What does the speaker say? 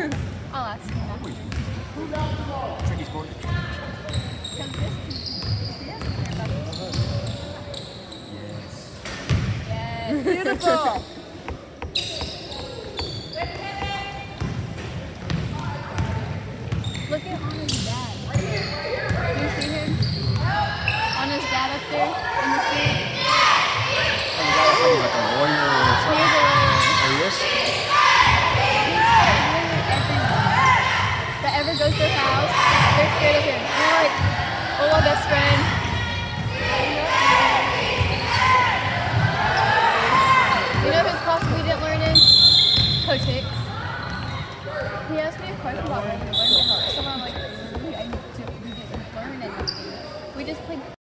I'll ask him after. Think he's going to church? Because this he doesn't care about this. Yes. Yes, beautiful. Look at Anna's dad. Do you see him? Anna's dad up there in the suit. Oh, the guy looks like he's like a lawyer or something. He's a lawyer. Oh, he is? He's like really everyone that ever goes to their house. They're scared of him. They're like, oh, my best friend. You know whose class we didn't learn in? Coach Hicks. He asked me a question about when we learned it. So I'm like, we didn't learn anything. We just played